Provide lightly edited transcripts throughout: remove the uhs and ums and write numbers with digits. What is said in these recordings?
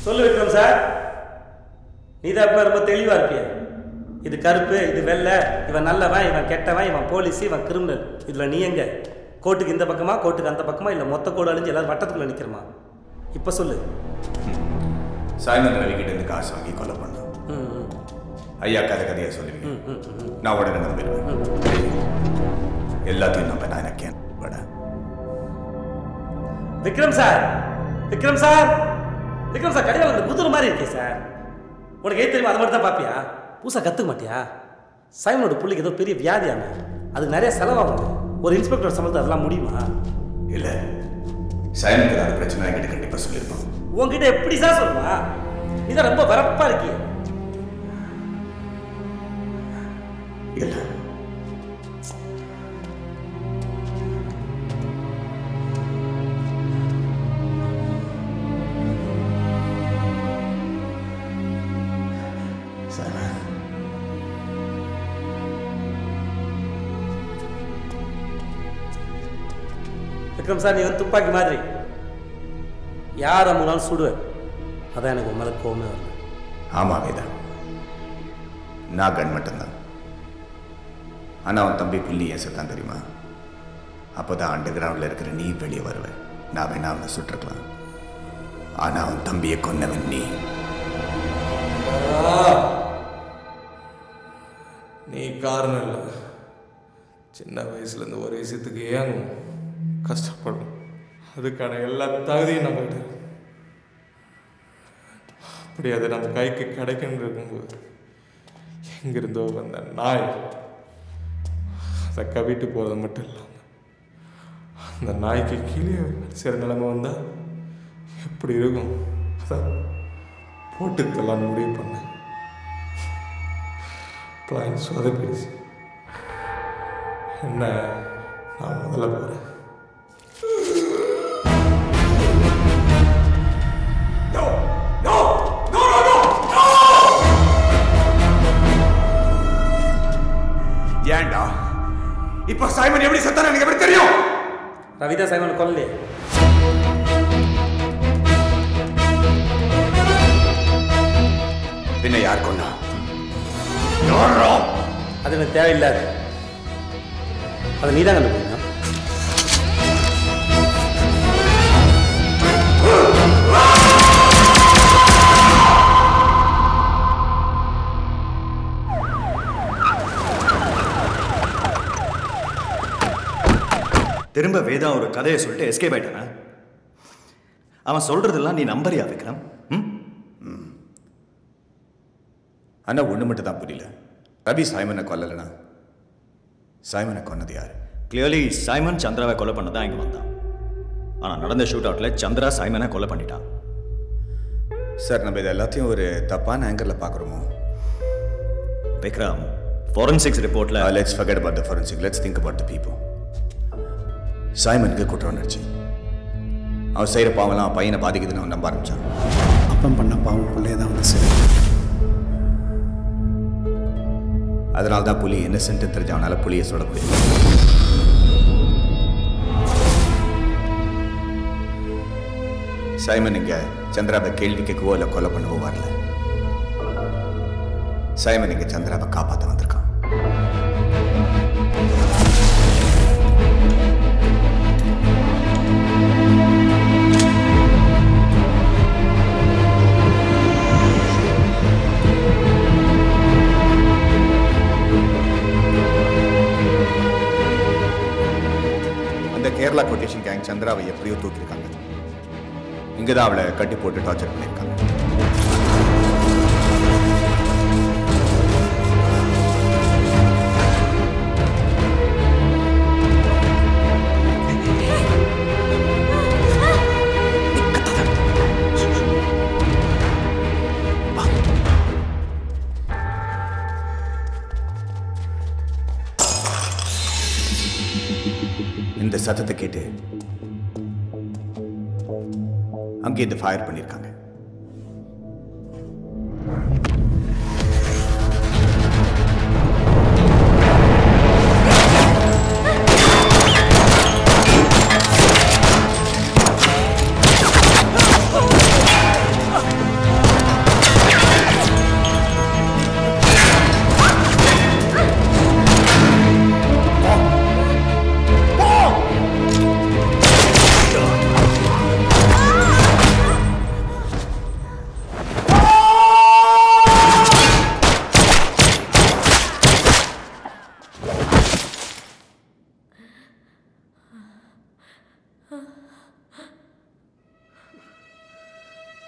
சொல்லு விக்ரம் சார். நீ தான் இப்போ ரொம்ப தெளிவாக இருப்பிய. இது கருப்பு, இது வெள்ளை, இவன் நல்லவன், இவன் கெட்டவன், இவன் போலீஸ், இவன் கிரிமினல். இதில் நீ எங்க? கோர்ட்டுக்கு இந்த பக்கமா, கோர்ட்டுக்கு அந்த பக்கமா, இல்லை மொத்த கோடு அழிஞ்சு எல்லாரும் வட்டத்துக்குள்ள நிற்கிறமா? இப்போ சொல்லு. சாய்மன் ரவிக்கிட்ட இருந்து காசு வாங்கி கொலை பண்ணோம். ஐயா கதையாக சொல்லுவீங்க, நான் உடனே நம்பிடுவேன். எல்லாத்தையும் நம்ப நான் எனக்கு பட. Vikram sir, Vikram sir, Vikram sir, கடையில் வந்து குதிரை மாதிரி இருக்கே சார். உனக்கு ஏன் தெரியுமா? அதை மட்டும் தான் பார்ப்பியா? புதுசாக கற்றுக்க மாட்டியா? சைமனோட பிள்ளைக்கு ஏதோ பெரிய வியாதியாம, அதுக்கு நிறைய செலவாகும். ஒரு இன்ஸ்பெக்டர் சம்பளத்தை அதெல்லாம் முடியுமா? இல்லை, சைமனுக்கு ஏதாவது பிரச்சனை என்கிட்ட கண்டிப்பாக சொல்லியிருப்பான். உங்ககிட்ட எப்படி சார் சொல்லுவா? நீ தான் ரொம்ப வரப்பா இருக்கிய. இல்லை, விக்ரம் சார், நீ வந்து துப்பாக்கி மாதிரி யாரை மூணாலும் சுடுவேன். அதான் எனக்கு உன் மேலே கோவமே வரல. ஆமாம் வேதா, நான் கன் மட்டும்தான். ஆனால் அவன் தம்பி புள்ளி ஏன் செத்தான் தெரியுமா? அப்போ தான் அண்டர் கிரவுண்டில் இருக்கிற நீ வெளியே வருவேன். நான் வேணா அவனை சுட்டிருக்கலாம். ஆனால் அவன் தம்பியை கொன்னவன் நீ. நீ காரணம் இல்லை. சின்ன வயசுலேருந்து ஒரு விஷயத்துக்கு ஏன் கஷ்டப்படும், அதுக்கான எல்லா தகுதியும் நம்மகிட்ட இருக்கு. அப்படி அது நம்ம கைக்கு கிடைக்கணும் இருக்கும்போது எங்கிருந்தோ வந்த நாய் அதை கவிட்டு போகிறது மட்டும் இல்லாமல் அந்த நாய்க்கு கீழே சில நிலைமை வந்தால் எப்படி இருக்கும் அதான் போட்டுத்தலான்னு முடிவு பண்ணேன். பிளான் சொதப்பிடுச்சு. என்ன, நான் முதல்ல போகிறேன். ஏண்டா இப்ப சைமன் எப்படி செத்தானே எனக்கு எப்படி தெரியும்? ரவிதா சைமன் கொல்லே. பின்ன யார் கொன்னா? அது எனக்கு தேவையில்லாது. அதை நீ தான் கண்டுபிடிக்கணும். திரும்ப வேதா ஒரு கதையை சொல்லிட்டு எஸ்கேப் ஆயிட்டானா? அவன் சொல்றதெல்லாம் நீ நம்பறியா விக்ரம்? ஆனா ஒண்ணு மட்டும் தான் புரியல. ரவி சைமனை கொல்லலனா சைமனை கொன்னது யாரு? கிளியர்லி சைமன் சந்திராவை கொலை பண்ணதான் இங்க வந்தான். ஆனா நடந்த ஷூட் அவுட்ல சந்திரா சைமனை கொலை பண்ணிட்டான். சார், நம்ம இது எல்லாத்தையும் ஒரு தப்பான ஆங்கிள் பார்க்குறோமோ? விக்ரம், forensics ரிப்போர்ட்ல let's forget about the forensic, let's think about the people. சைமனுக்கு குற்ற உணர்ச்சி. அவன் செய்கிற பாவம்லாம் பையனை பாதிக்குதுன்னு அவன் நம்ப ஆரம்பிச்சான். அப்பம் பண்ண பாவம் பிள்ளையே தான் வந்து சரி. அதனால தான் புலி இன்னசென்ட் தெரிஞ்ச அவனால புலியை சொல்ல முடியும். சைமன் இங்க சந்திராவை கேள்வி கேட்கவோ இல்லை கொலை பண்ணவோ வரல. சைமன் இங்க சந்திராவை காப்பாற்ற வந்திருக்கான். கேரளா கொட்டேஷன் கேங் சந்திராவை எப்படியோ தூக்கியிருக்காங்க. இங்கதான் அவளை கட்டி போட்டு டார்ச்சர் பண்ணியிருக்காங்க. இந்த சத்தத்தை கேட்டு அங்கே இந்த ஃபயர் பண்ணியிருக்காங்க.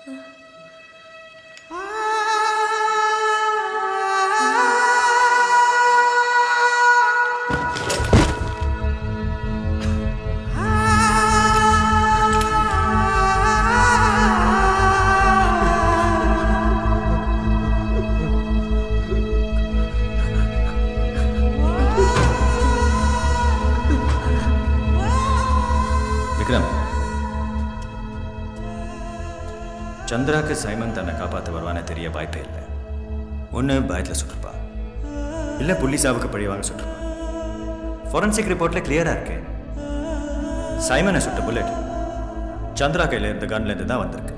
சந்திராக்கு சைமன் தன்னை காப்பாற்ற வருவானே தெரிய வாய்ப்பே இல்லை. ஒன்று பயத்தில் சுட்டுருப்பா, இல்லை புள்ளிசாவுக்கு பழிவாங்க சுட்டுருப்பா. ஃபாரன்சிக் ரிப்போர்ட்டில் கிளியராக இருக்கு, சைமனை சுட்ட புல்லட் சந்திரா கையில் இருந்த கன்லேருந்து தான் வந்திருக்கு.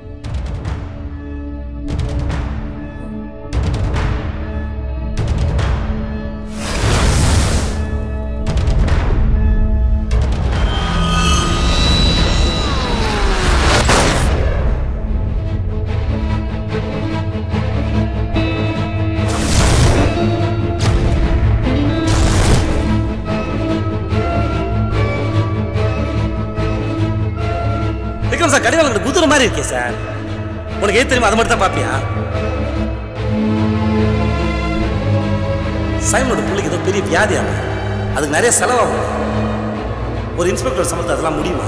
சார் கடிவாளம் குதிரை மாதிரி இருக்கே சார், உனக்கு ஏன் தெரியுமா? அதை மட்டும் தான் பாப்பியா? சைமனோட பிள்ளைக்கு ஏதோ பெரிய வியாதியாம, அதுக்கு நிறைய செலவாகும். ஒரு இன்ஸ்பெக்டர் சம்பளத்தை அதெல்லாம் முடியுமா?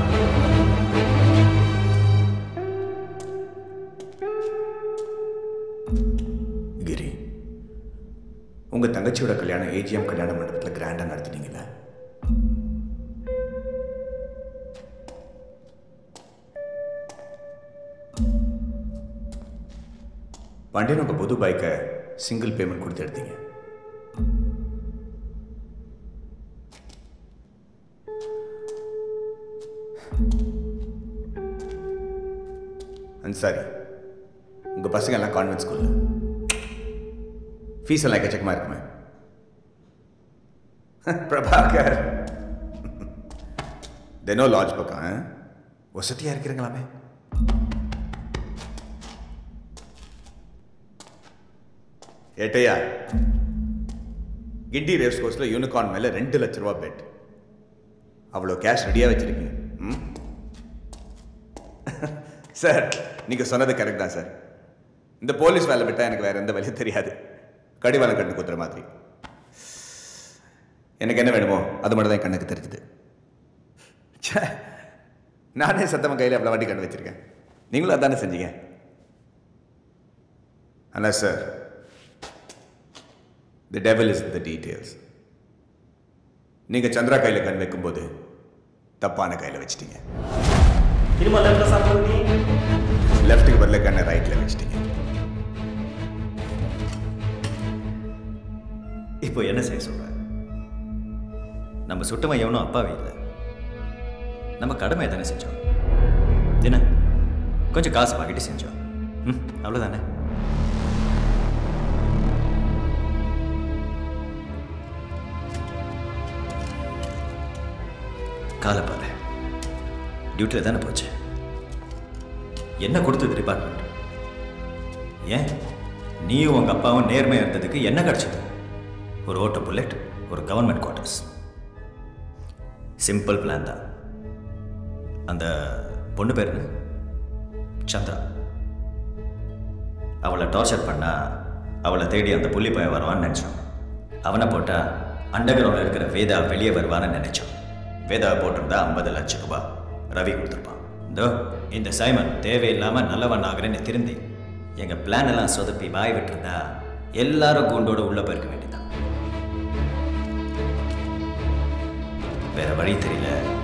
கிரி, உங்க தங்கச்சியோட கல்யாணம் ஏஜிஎம் கல்யாண மண்டபத்தில் கிராண்டா நடத்தினீங்களா? பாண்டியன் உங்க புது பைக்கை சிங்கிள் பேமெண்ட் கொடுத்து எடுத்தீங்க. அன்சாரி, உங்க பசங்க எல்லாம் கான்வென்ட் ஸ்கூல்ல, ஃபீஸ் எல்லாம் எக்கச்சக்கமா இருக்குமே. பிரபாகர் தினம் லாட்ஜ் பக்கம் வசதியா இருக்கிறீங்களாமே. ஏட்டையா, கிண்டி ரேஸ் கோர்ஸ்ல யூனிகார்ன் மேல 2 லட்ச ரூபா பெட். அவ்வளோ கேஷ் ரெடியா வச்சிருக்கீங்க. சார், நீங்க சொன்னது கரெக்ட் தான் சார். இந்த போலீஸ் வேலை விட்டா எனக்கு வேற எந்த வழியும் தெரியாது. கடிவாளம் கண்டு குத்துற மாதிரி. எனக்கு என்ன வேணுமோ அது மட்டும் தான் கண்ணுக்கு தெரிஞ்சுது. நானே சத்தமா கையில் அவ்வளோ வாட்டி கண்டு வச்சிருக்கேன், நீங்களும் அதானே செஞ்சீங்க. ஆனால் sir, the devil is in the details. நீங்க சந்திரா கையில் கண் வைக்கும்போது தப்பான கையில் வச்சிட்டீங்க. லெஃப்ட்டுக்கு பதில கண்ணை ரைட்ல வச்சிட்டீங்க. இப்போ என்ன செய்ய சொல்ற? நம்ம சுட்டவன் எவனும் அப்பாவே இல்லை, நம்ம கடமை தானே செஞ்சோம். என்ன கொஞ்சம் காசு வாங்கிட்டு செஞ்சோம், அவ்வளோதானே. காலப்பாரு டியூட்டியில் தானே போச்சு. என்ன கொடுத்தது டிபார்ட்மெண்ட்? ஏன் நீயும் உங்கள் அப்பாவும் நேர்மையாக இருந்ததுக்கு என்ன கிடச்சிது? ஒரு ஓட்ட புல்லட், ஒரு கவர்மெண்ட் குவார்ட்டர்ஸ். சிம்பிள் பிளான் தான். அந்த பொண்ணு பேர் சந்திரா. அவளை டார்ச்சர் பண்ணா அவளை தேடி அந்த புள்ளி பையன் வருவான்னு நினச்சோம். அவனை போட்டால் அண்டர் கிரவுண்டில் இருக்கிற வேதா வெளியே வருவான்னு நினச்சோம். வேதா போட்டிருந்தா 50 லட்சம் ரூபாய் ரவி கொடுத்துருப்பான். இதோ இந்த சைமன் தேவையில்லாமல் நல்லவன் ஆகிறேன்னு திருந்தி எங்கள் பிளான் எல்லாம் சொதப்பி வாய் விட்டுருந்தா எல்லாரும் கூண்டோட உள்ளே போயிருக்க வேண்டியதான். வேற வழி தெரியல.